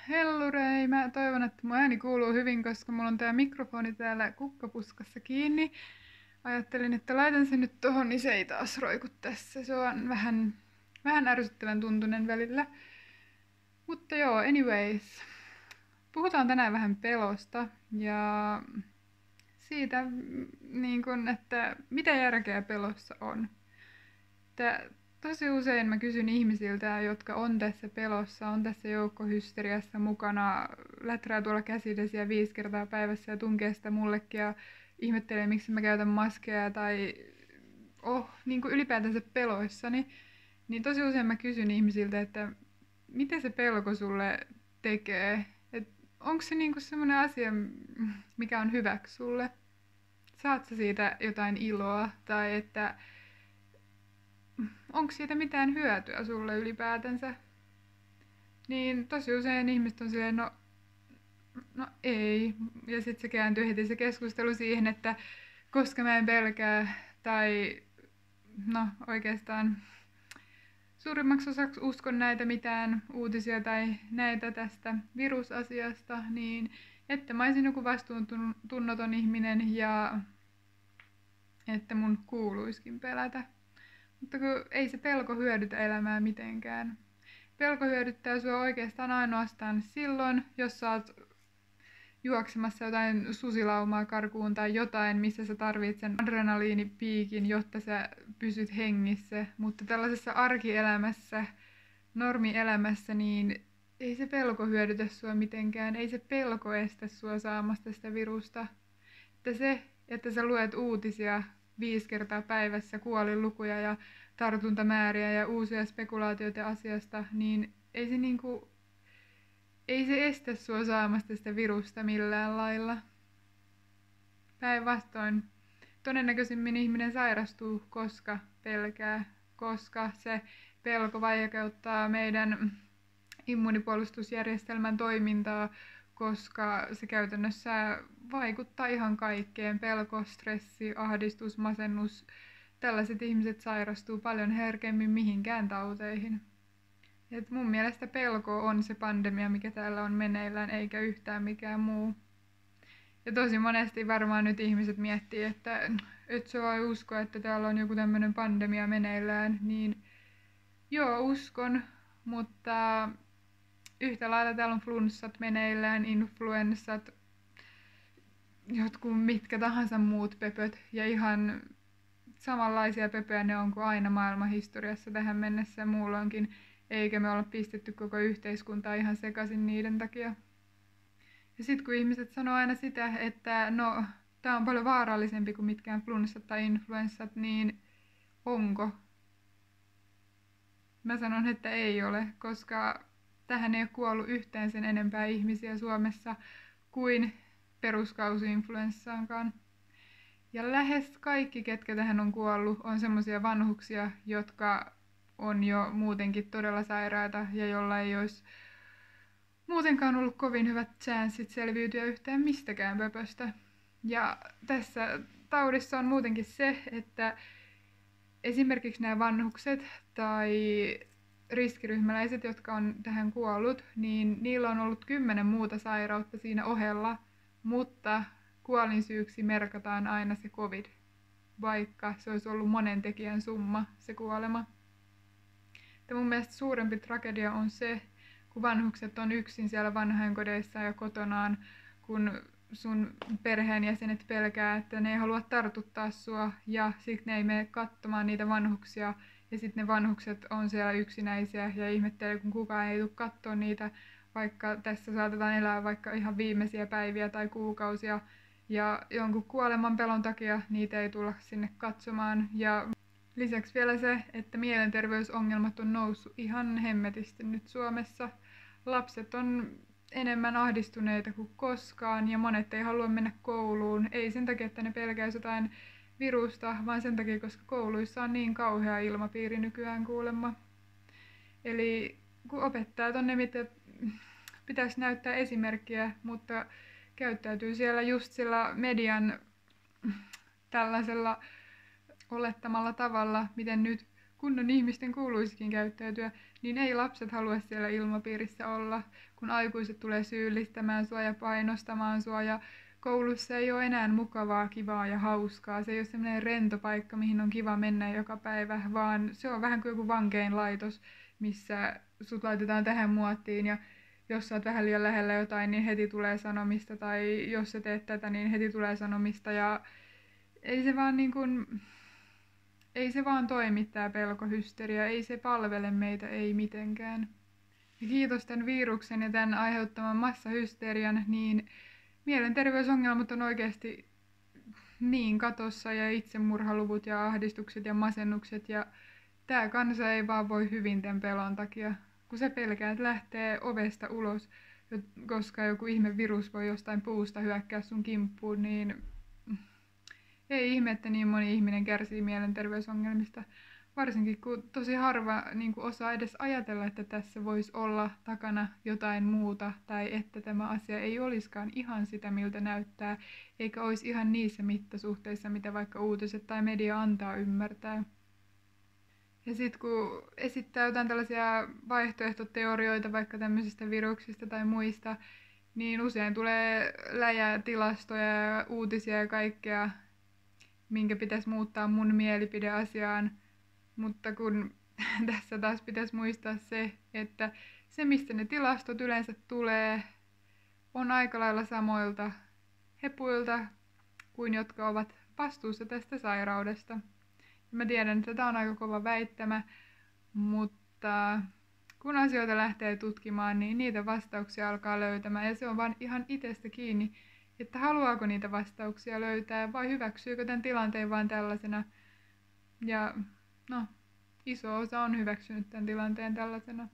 Hellurei, mä toivon, että mun ääni kuuluu hyvin, koska mulla on tää mikrofoni täällä kukkapuskassa kiinni. Ajattelin, että laitan sen nyt tohon, niin se ei taas roiku tässä. Se on vähän ärsyttävän tuntunen välillä. Mutta joo, anyways. Puhutaan tänään vähän pelosta ja siitä, että mitä järkeä pelossa on. Tosi usein mä kysyn ihmisiltä, jotka on tässä pelossa, on tässä joukkohysteriassa mukana, läträä tuolla käsidesiä 5 kertaa päivässä ja tunkee sitä mullekin ja ihmettelee, miksi mä käytän maskeja tai niin kuin ylipäätänsä peloissani. Niin tosi usein mä kysyn ihmisiltä, että mitä se pelko sulle tekee? Onko se niinku semmoinen asia, mikä on hyväksi sulle? Saat sä siitä jotain iloa? Tai että onko siitä mitään hyötyä sulle ylipäätänsä? Niin tosi usein ihmiset on silleen, no ei. Ja sitten se kääntyy heti se keskustelu siihen, että koska mä en pelkää, tai no oikeastaan suurimmaksi osaksi uskon näitä mitään uutisia tai näitä tästä virusasiasta, niin että mä olisin joku vastuuntunnoton ihminen ja että mun kuuluiskin pelätä. Mutta kun ei se pelko hyödytä elämää mitenkään. Pelko hyödyttää sua oikeastaan ainoastaan silloin, jos sä oot juoksemassa jotain susilaumaa karkuun tai jotain, missä sä tarvitset sen adrenaliinipiikin, jotta sä pysyt hengissä. Mutta tällaisessa arkielämässä, normielämässä, niin ei se pelko hyödytä sua mitenkään. Ei se pelko estä sua saamasta sitä virusta. Että se, että sä luet uutisia 5 kertaa päivässä, kuolinlukuja ja tartuntamääriä ja uusia spekulaatioita asiasta, niin ei se estä sua saamasta sitä virusta millään lailla. Päinvastoin, todennäköisimmin ihminen sairastuu, koska pelkää, koska se pelko vaikeuttaa meidän immunipuolustusjärjestelmän toimintaa, koska se käytännössä vaikuttaa ihan kaikkeen. Pelko, stressi, ahdistus, masennus. Tällaiset ihmiset sairastuu paljon herkemmin mihinkään tauteihin. Et mun mielestä pelko on se pandemia, mikä täällä on meneillään, eikä yhtään mikään muu. Ja tosi monesti varmaan nyt ihmiset miettii, että et sä voi uskoa, että täällä on joku tämmönen pandemia meneillään, niin joo, uskon, mutta yhtä lailla täällä on flunssat meneillään, influenssat, jotkut mitkä tahansa muut pöpöt ja ihan samanlaisia pöpöjä ne on kuin aina maailman historiassa tähän mennessä muulloinkin, eikä me olla pistetty koko yhteiskuntaa ihan sekaisin niiden takia. Ja sit kun ihmiset sanoo aina sitä, että no, tää on paljon vaarallisempi kuin mitkään flunssat tai influenssat, niin onko? Mä sanon, että ei ole, koska tähän ei ole kuollut yhteen sen enempää ihmisiä Suomessa kuin peruskausi-influenssaankaan. Ja lähes kaikki, ketkä tähän on kuollut, on semmoisia vanhuksia, jotka on jo muutenkin todella sairaita ja jolla ei olisi muutenkaan ollut kovin hyvät chanssit selviytyä yhtään mistäkään pöpöstä. Ja tässä taudissa on muutenkin se, että esimerkiksi nämä vanhukset tai riskiryhmäläiset, jotka on tähän kuollut, niin niillä on ollut 10 muuta sairautta siinä ohella, mutta kuolinsyyksi merkataan aina se COVID, vaikka se olisi ollut monen tekijän summa, se kuolema. Ja mun mielestä suurempi tragedia on se, kun vanhukset on yksin siellä vanhainkodeissa ja kotonaan, kun sun perheenjäsenet pelkää, että ne ei halua tartuttaa sua ja sitten ne ei mene katsomaan niitä vanhuksia ja sitten ne vanhukset on siellä yksinäisiä ja ihmettelee, kun kukaan ei tule katsoa niitä, vaikka tässä saatetaan elää vaikka ihan viimeisiä päiviä tai kuukausia ja jonkun kuoleman pelon takia niitä ei tulla sinne katsomaan. Ja lisäksi vielä se, että mielenterveysongelmat on noussut ihan hemmetisti nyt Suomessa. Lapset on enemmän ahdistuneita kuin koskaan ja monet ei halua mennä kouluun. Ei sen takia, että ne pelkäisi jotain virusta, vaan sen takia, koska kouluissa on niin kauhea ilmapiiri nykyään kuulemma. Eli kun opettajat on ne, mitä pitäisi näyttää esimerkkiä, mutta käyttäytyy siellä just sillä median tällaisella olettamalla tavalla, miten nyt kunnon ihmisten kuuluisikin käyttäytyä, niin ei lapset halua siellä ilmapiirissä olla, kun aikuiset tulee syyllistämään sua ja painostamaan sua ja koulussa ei ole enää mukavaa, kivaa ja hauskaa. Se ei ole semmoinen rento paikka, mihin on kiva mennä joka päivä, vaan se on vähän kuin joku vankeinlaitos, missä sut laitetaan tähän muottiin ja jos sä oot vähän liian lähellä jotain, niin heti tulee sanomista, tai jos sä teet tätä, niin heti tulee sanomista, ja ei se vaan, ei se vaan toimi tää pelkohysteria, ei se palvele meitä, ei mitenkään. Ja kiitos tämän viruksen ja tämän aiheuttaman massahysterian, niin mielenterveysongelmat on oikeasti niin katossa ja itsemurhaluvut ja ahdistukset ja masennukset ja tää kansa ei vaan voi hyvin tämän pelon takia. Kun sä pelkäät lähtee ovesta ulos, koska joku ihme virus voi jostain puusta hyökkää sun kimppuun, niin ei ihme, että niin moni ihminen kärsii mielenterveysongelmista. Varsinkin kun tosi harva osaa edes ajatella, että tässä voisi olla takana jotain muuta tai että tämä asia ei olisikaan ihan sitä, miltä näyttää, eikä olisi ihan niissä mittasuhteissa, mitä vaikka uutiset tai media antaa ymmärtää. Ja sitten kun esittää jotain tällaisia vaihtoehtoteorioita vaikka tämmöisistä viruksista tai muista, niin usein tulee läjää tilastoja ja uutisia ja kaikkea, minkä pitäisi muuttaa mun mielipide asiaan. Mutta kun tässä taas pitäisi muistaa se, että se mistä ne tilastot yleensä tulee, on aika lailla samoilta hepuilta kuin jotka ovat vastuussa tästä sairaudesta. Mä tiedän, että tämä on aika kova väittämä, mutta kun asioita lähtee tutkimaan, niin niitä vastauksia alkaa löytämään. Ja se on vaan ihan itsestä kiinni, että haluaako niitä vastauksia löytää vai hyväksyykö tämän tilanteen vaan tällaisena. Ja no, iso osa on hyväksynyt tämän tilanteen tällaisena.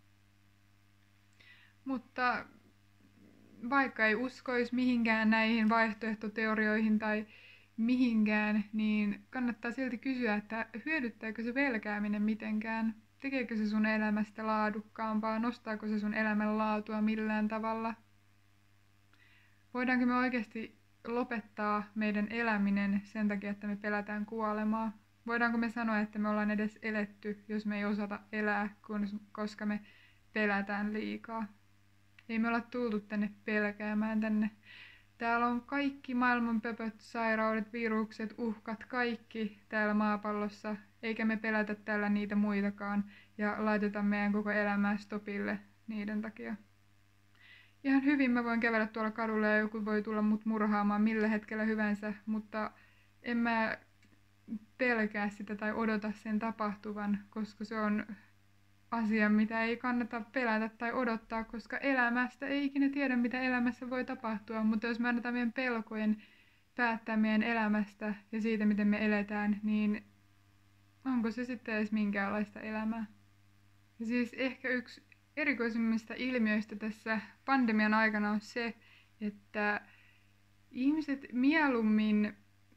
Mutta vaikka ei uskoisi mihinkään näihin vaihtoehtoteorioihin tai mihinkään, niin kannattaa silti kysyä, että hyödyttääkö se pelkääminen mitenkään? Tekeekö se sun elämästä laadukkaampaa? Nostaako se sun elämän laatua millään tavalla? Voidaanko me oikeasti lopettaa meidän eläminen sen takia, että me pelätään kuolemaa? Voidaanko me sanoa, että me ollaan edes eletty, jos me ei osata elää, koska me pelätään liikaa? Ei me olla tultu tänne pelkäämään tänne. Täällä on kaikki maailman pöpöt, sairaudet, virukset, uhkat, kaikki täällä maapallossa, eikä me pelätä täällä niitä muitakaan ja laiteta meidän koko elämää stopille niiden takia. Ihan hyvin mä voin kävellä tuolla kadulla ja joku voi tulla mut murhaamaan millä hetkellä hyvänsä, mutta en mä pelkää sitä tai odota sen tapahtuvan, koska se on asia, mitä ei kannata pelätä tai odottaa, koska elämästä ei ikinä tiedä, mitä elämässä voi tapahtua, mutta jos me annetaan meidän pelkojen päättää meidän elämästä ja siitä, miten me eletään, niin onko se sitten edes minkäänlaista elämää? Ja siis ehkä yksi erikoisimmista ilmiöistä tässä pandemian aikana on se, että ihmiset mieluummin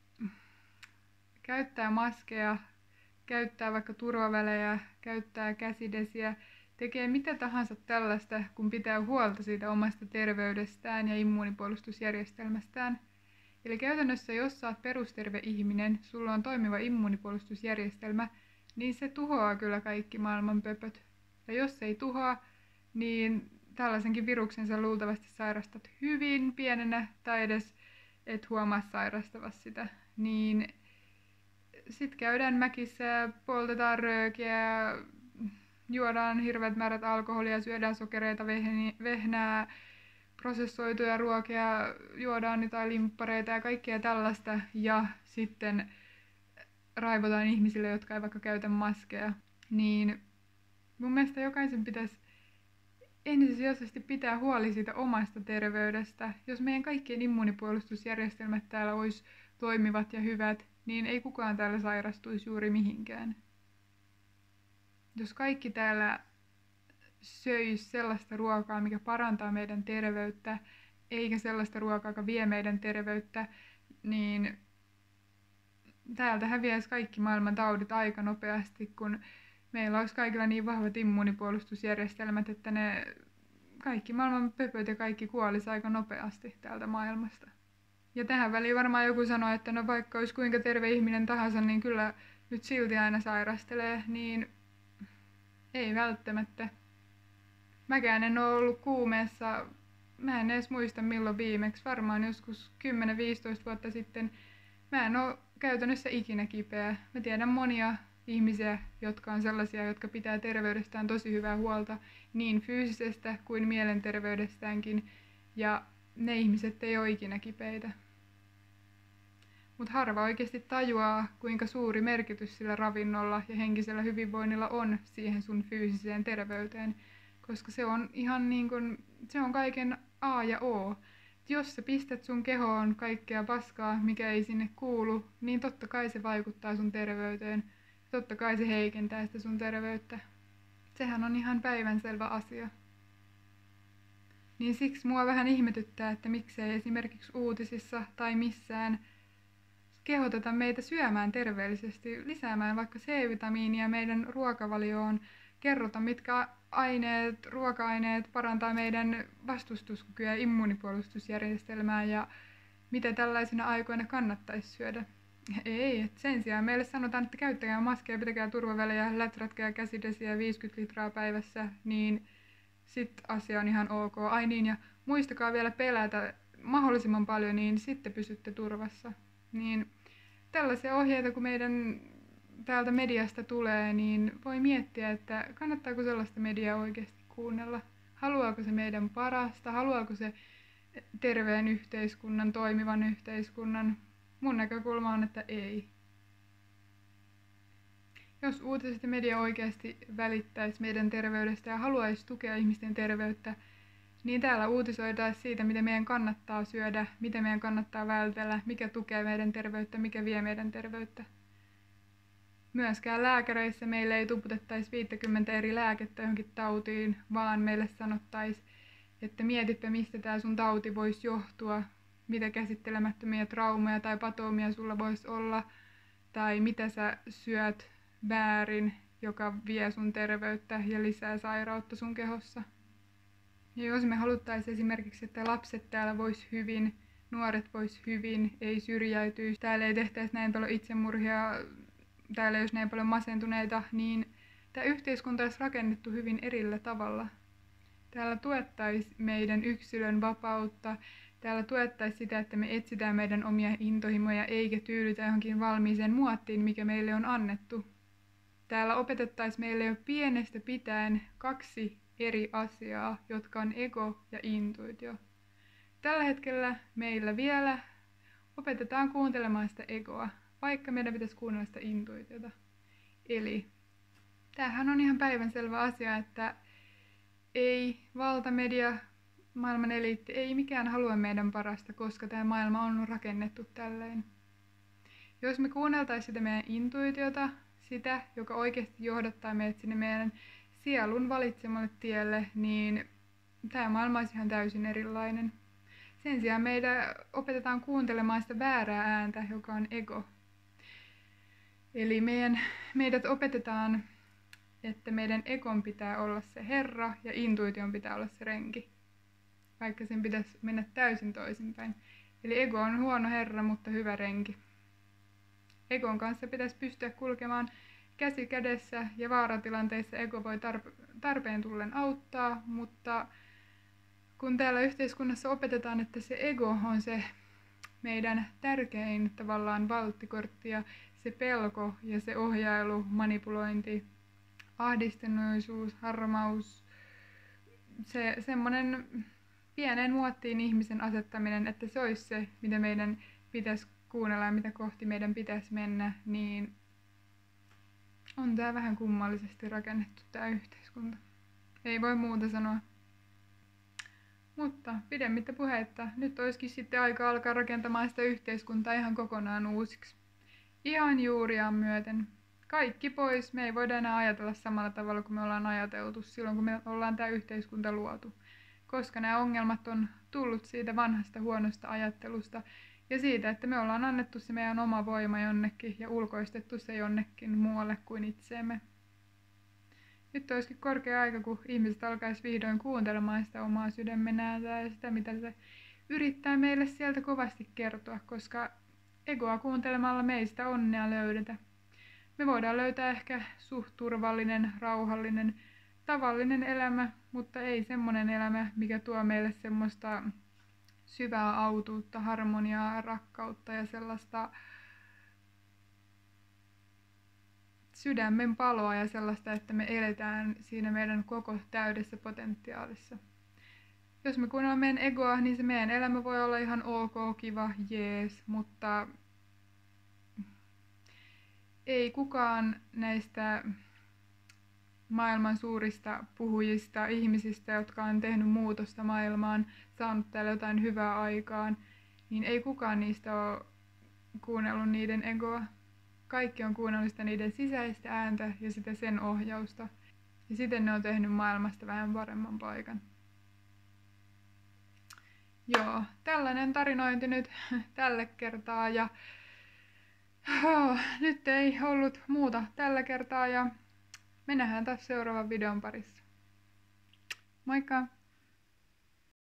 käyttää maskeja, käyttää vaikka turvavälejä, käyttää käsidesiä, tekee mitä tahansa tällaista, kun pitää huolta siitä omasta terveydestään ja immuunipuolustusjärjestelmästään. Eli käytännössä, jos sä oot perusterve ihminen, sulla on toimiva immuunipuolustusjärjestelmä, niin se tuhoaa kyllä kaikki maailman pöpöt. Ja jos se ei tuhoa, niin tällaisenkin viruksen sä luultavasti sairastat hyvin pienenä tai edes et huomaa sairastavasi sitä. Niin sitten käydään mäkissä, poltetaan röökiä, juodaan hirveät määrät alkoholia, syödään sokereita, vehnää, prosessoituja ruokia, juodaan jotain limppareita ja kaikkea tällaista. Ja sitten raivotaan ihmisille, jotka ei vaikka käytä maskeja. Niin mun mielestä jokaisen pitäisi ensisijaisesti pitää huoli siitä omasta terveydestä. Jos meidän kaikkien immuunipuolustusjärjestelmät täällä olisi toimivat ja hyvät, niin ei kukaan täällä sairastuisi juuri mihinkään. Jos kaikki täällä söisi sellaista ruokaa, mikä parantaa meidän terveyttä, eikä sellaista ruokaa, joka vie meidän terveyttä, niin täältä häviäisi kaikki maailman taudit aika nopeasti, kun meillä olisi kaikilla niin vahvat immuunipuolustusjärjestelmät, että ne kaikki maailman pöpöt ja kaikki kuolisi aika nopeasti täältä maailmasta. Ja tähän väliin varmaan joku sanoo, että no vaikka olisi kuinka terve ihminen tahansa, niin kyllä nyt silti aina sairastelee, niin ei välttämättä. Mäkään en ole ollut kuumeessa, mä en edes muista milloin viimeksi, varmaan joskus 10-15 vuotta sitten. Mä en ole käytännössä ikinä kipeä. Mä tiedän monia ihmisiä, jotka on sellaisia, jotka pitää terveydestään tosi hyvää huolta, niin fyysisestä kuin mielenterveydestäänkin, ja ne ihmiset ei ole ikinä kipeitä. Mutta harva oikeasti tajuaa, kuinka suuri merkitys sillä ravinnolla ja henkisellä hyvinvoinnilla on siihen sun fyysiseen terveyteen, koska se on ihan niin kuin, se on kaiken A ja O. Jos sä pistät sun kehoon kaikkea paskaa, mikä ei sinne kuulu, niin totta kai se vaikuttaa sun terveyteen. Totta kai se heikentää sitä sun terveyttä. Sehän on ihan päivänselvä asia. Niin siksi mua vähän ihmetyttää, että miksei esimerkiksi uutisissa tai missään kehoteta meitä syömään terveellisesti, lisäämään vaikka C-vitamiinia meidän ruokavalioon, kerrota mitkä ruoka-aineet parantaa meidän vastustuskykyä ja immuunipuolustusjärjestelmää ja mitä tällaisina aikoina kannattaisi syödä. Ei, että sen sijaan meille sanotaan, että käyttäkää maskeja, pitäkää turvavälejä, läträtkää käsidesiä 50 litraa päivässä, niin sit asia on ihan ok. Ai niin, ja muistakaa vielä pelätä mahdollisimman paljon, niin sitten pysytte turvassa. Niin tällaisia ohjeita, kun meidän täältä mediasta tulee, niin voi miettiä, että kannattaako sellaista mediaa oikeasti kuunnella. Haluaako se meidän parasta, haluaako se terveen yhteiskunnan, toimivan yhteiskunnan. Mun näkökulma on, että ei. Jos uutiset ja media oikeasti välittäisi meidän terveydestä ja haluaisi tukea ihmisten terveyttä, niin täällä uutisoitaisiin siitä, mitä meidän kannattaa syödä, mitä meidän kannattaa vältellä, mikä tukee meidän terveyttä, mikä vie meidän terveyttä. Myöskään lääkäreissä meille ei tuputettaisi 50 eri lääkettä johonkin tautiin, vaan meille sanottaisiin, että mietipä mistä tämä sun tauti voisi johtua, mitä käsittelemättömiä traumaja tai patoomia sulla voisi olla, tai mitä sä syöt väärin, joka vie sun terveyttä ja lisää sairautta sun kehossa. Ja jos me haluttaisiin esimerkiksi, että lapset täällä vois hyvin, nuoret vois hyvin, ei syrjäytyisi, täällä ei tehtäisi näin paljon itsemurhia, täällä ei olisi näin paljon masentuneita, niin tämä yhteiskunta olisi rakennettu hyvin erillä tavalla. Täällä tuettaisiin meidän yksilön vapautta, täällä tuettaisiin sitä, että me etsitään meidän omia intohimoja eikä tyydytä johonkin valmiiseen muottiin, mikä meille on annettu. Täällä opetettaisiin meille jo pienestä pitäen 2 eri asiaa, jotka on ego ja intuitio. Tällä hetkellä meillä vielä opetetaan kuuntelemaan sitä egoa, vaikka meidän pitäisi kuunnella sitä intuitiota. Eli tämähän on ihan päivänselvä asia, että ei valtamedia, maailman eliitti, ei mikään halua meidän parasta, koska tämä maailma on rakennettu tälleen. Jos me kuunneltaisiin sitä meidän intuitiota, sitä, joka oikeasti johdattaa meidät sinne meidän sielun valitsemalle tielle, niin tämä maailma olisi ihan täysin erilainen. Sen sijaan meidän opetetaan kuuntelemaan sitä väärää ääntä, joka on ego. Eli meidät opetetaan, että meidän egon pitää olla se herra ja intuition pitää olla se renki. Vaikka sen pitäisi mennä täysin toisinpäin. Eli ego on huono herra, mutta hyvä renki. Egon kanssa pitäisi pystyä kulkemaan käsi kädessä ja vaaratilanteissa ego voi tarpeen tullen auttaa, mutta kun täällä yhteiskunnassa opetetaan, että se ego on se meidän tärkein tavallaan valttikortti ja se pelko ja se ohjailu, manipulointi, ahdistuneisuus, harmaus, se semmoinen pienen muottiin ihmisen asettaminen, että se olisi se, mitä meidän pitäisi kuunnella ja mitä kohti meidän pitäisi mennä, niin on tää vähän kummallisesti rakennettu tää yhteiskunta. Ei voi muuta sanoa. Mutta pidemmittä puheitta, nyt olisikin sitten aika alkaa rakentamaan sitä yhteiskuntaa ihan kokonaan uusiksi. Ihan juuriaan myöten. Kaikki pois, me ei voida enää ajatella samalla tavalla kuin me ollaan ajateltu silloin, kun me ollaan tää yhteiskunta luotu. Koska nämä ongelmat on tullut siitä vanhasta huonosta ajattelusta ja siitä, että me ollaan annettu se meidän oma voima jonnekin ja ulkoistettu se jonnekin muualle kuin itseemme. Nyt olisikin korkea aika, kun ihmiset alkaisi vihdoin kuuntelemaan sitä omaa sydämen ääntä ja sitä, mitä se yrittää meille sieltä kovasti kertoa, koska egoa kuuntelemalla me ei sitä onnea löydetä. Me voidaan löytää ehkä suht turvallinen, rauhallinen, tavallinen elämä, mutta ei semmoinen elämä, mikä tuo meille semmoista syvää autuutta, harmoniaa, rakkautta ja sellaista sydämen paloa ja sellaista, että me eletään siinä meidän koko täydessä potentiaalissa. Jos me kuunnellaan meidän egoa, niin se meidän elämä voi olla ihan ok, kiva, jees, mutta ei kukaan näistä maailman suurista puhujista, ihmisistä, jotka on tehnyt muutosta maailmaan, saanut täällä jotain hyvää aikaan, niin ei kukaan niistä ole kuunnellut niiden egoa. Kaikki on kuunnellut sitä niiden sisäistä ääntä ja sitä sen ohjausta. Ja siten ne on tehnyt maailmasta vähän paremman paikan. Joo, tällainen tarinointi nyt tällä kertaa ja nyt ei ollut muuta tällä kertaa ja me nähdään taas seuraavan videon parissa. Moikka!